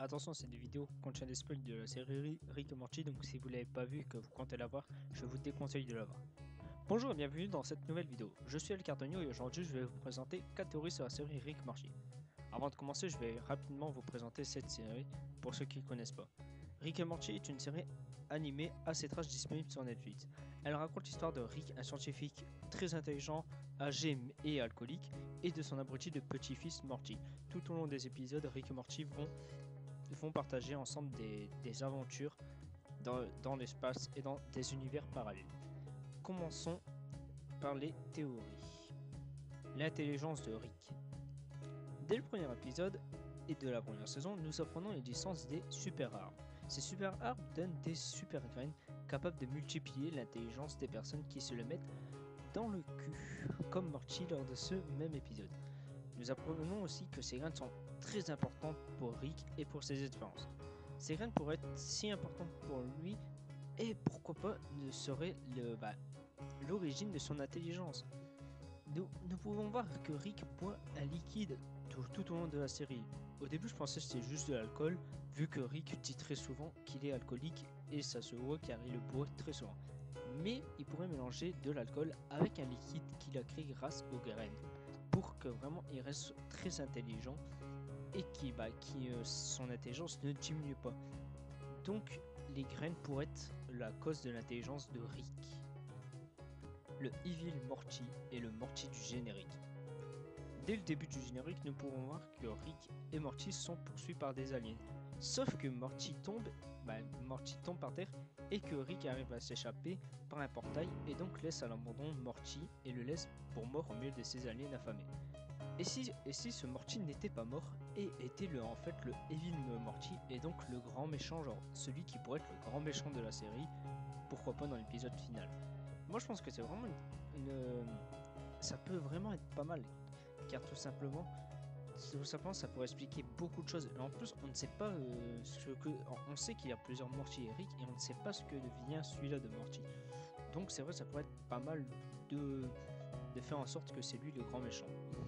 Attention, c'est des vidéos qui contiennent des spoils de la série Rick et Morty, donc si vous l'avez pas vu et que vous comptez la voir, je vous déconseille de la voir. Bonjour et bienvenue dans cette nouvelle vidéo. Je suis El Cartonio et aujourd'hui je vais vous présenter 4 théories sur la série Rick et Morty. Avant de commencer, je vais rapidement vous présenter cette série pour ceux qui ne connaissent pas. Rick et Morty est une série animée assez trash disponible sur Netflix. Elle raconte l'histoire de Rick, un scientifique très intelligent, âgé et alcoolique, et de son abruti de petit-fils Morty. Tout au long des épisodes, Rick et Morty vont partager ensemble des aventures dans l'espace et dans des univers parallèles. Commençons par les théories. L'intelligence de Rick. Dès le premier épisode et de la première saison, nous apprenons l'existence des super armes. Ces super armes donnent des super graines capables de multiplier l'intelligence des personnes qui se le mettent dans le cul, comme Morty lors de ce même épisode. Nous apprenons aussi que ces graines sont très importantes pour Rick et pour ses expériences. Ces graines pourraient être si importantes pour lui et pourquoi pas ne serait l'origine de son intelligence. Nous pouvons voir que Rick boit un liquide tout au long de la série. Au début, je pensais que c'était juste de l'alcool, vu que Rick dit très souvent qu'il est alcoolique et ça se voit car il le boit très souvent. Mais il pourrait mélanger de l'alcool avec un liquide qu'il a créé grâce aux graines, pour que vraiment il reste très intelligent et son intelligence ne diminue pas. Donc, les graines pourraient être la cause de l'intelligence de Rick. Le Evil Morty et le Morty du générique. Dès le début du générique, nous pouvons voir que Rick et Morty sont poursuivis par des aliens. Sauf que Morty tombe par terre et que Rick arrive à s'échapper par un portail et donc laisse à l'abandon Morty et le laisse pour mort au milieu de ces aliens affamés. Et si ce Morty n'était pas mort et était le Evil Morty et donc le grand méchant, genre celui qui pourrait être le grand méchant de la série, pourquoi pas dans l'épisode final. Moi je pense que c'est vraiment ça peut vraiment être pas mal, car tout simplement ça pourrait expliquer beaucoup de choses. Et en plus on ne sait pas on sait qu'il y a plusieurs Morty et Rick et on ne sait pas ce que devient celui-là de Morty. Donc c'est vrai, ça pourrait être pas mal de faire en sorte que c'est lui le grand méchant.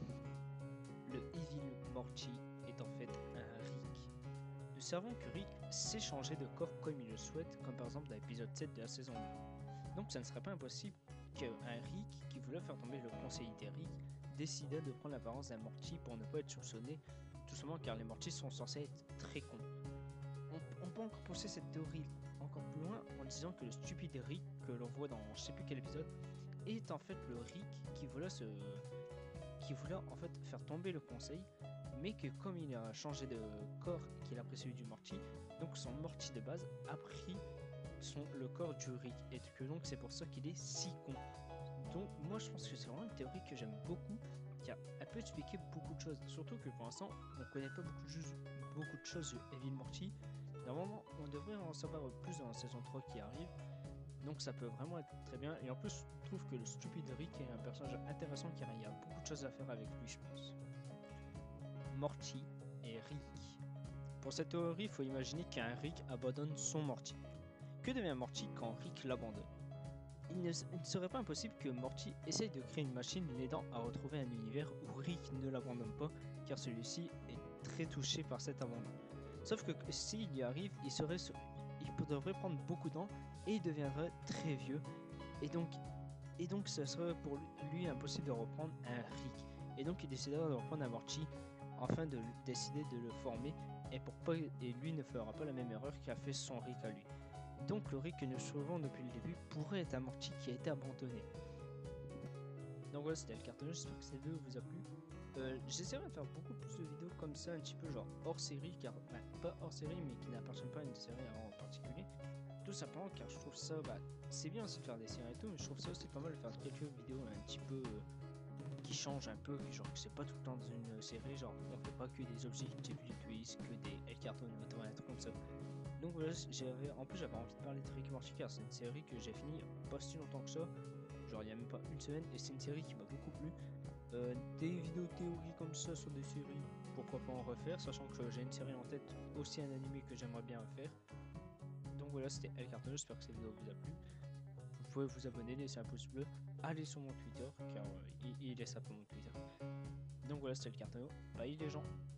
Le Evil Morty est en fait un Rick. Nous savons que Rick sait changer de corps comme il le souhaite, comme par exemple dans l'épisode 7 de la saison 2. Donc ça ne serait pas impossible qu'un Rick qui voulait faire tomber le conseiller des Rick décida de prendre l'apparence d'un Morty pour ne pas être soupçonné, tout simplement car les Mortys sont censés être très cons. On peut encore pousser cette théorie encore plus loin en disant que le stupide Rick que l'on voit dans je sais plus quel épisode est en fait le Rick qui voulait en fait faire tomber le conseil, mais que comme il a changé de corps et qu'il a pris celui du Morty, donc son Morty de base a pris le corps du Rick et que donc c'est pour ça qu'il est si con. Donc moi je pense que c'est vraiment une théorie que j'aime beaucoup car elle peut expliquer beaucoup de choses, surtout que pour l'instant on connaît pas beaucoup de choses sur Evil Morty. Normalement on devrait en savoir plus dans la saison 3 qui arrive, donc ça peut vraiment être très bien. Et en plus je trouve que le stupide Rick est un personnage intéressant car il y a beaucoup de choses à faire avec lui, je pense. Morty et Rick. Pour cette théorie, il faut imaginer qu'un Rick abandonne son Morty. Que devient Morty quand Rick l'abandonne? Il ne serait pas impossible que Morty essaye de créer une machine l'aidant à retrouver un univers où Rick ne l'abandonne pas, car celui-ci est très touché par cet abandon. Sauf que s'il y arrive, il devrait prendre beaucoup de temps et il deviendrait très vieux, et donc ce serait pour lui impossible de reprendre un Rick. Et donc il décidera de reprendre un Morty afin de décider de le former, et lui ne fera pas la même erreur qu'a fait son Rick à lui. Donc le Rick que nous suivons depuis le début pourrait être un Morty qui a été abandonné. Donc voilà, c'était le carton, j'espère que cette vidéo vous a plu. J'essaierai de faire beaucoup plus de vidéos comme ça, un petit peu genre hors série, pas hors série mais qui n'appartiennent pas à une série en particulier. Tout simplement car je trouve ça, c'est bien aussi de faire des séries et tout, mais je trouve ça aussi pas mal de faire quelques vidéos un petit peu qui changent un peu, genre que c'est pas tout le temps dans une série, genre on fait pas que des objectifs du twist, que des El Carton, un truc comme ça. Donc voilà, j'avais envie de parler de Rick et Morty car c'est une série que j'ai fini pas si longtemps que ça, genre il y a même pas une semaine, et c'est une série qui m'a beaucoup plu. Des vidéos théories comme ça sur des séries, pourquoi pas en refaire, sachant que j'ai une série en tête, aussi un animé que j'aimerais bien faire. Donc voilà, c'était El Carton, j'espère que cette vidéo vous a plu. Vous pouvez vous abonner, laisser un pouce bleu, aller sur mon Twitter car il est ça pour mon Twitter. Donc voilà, c'était El Carton, bye les gens.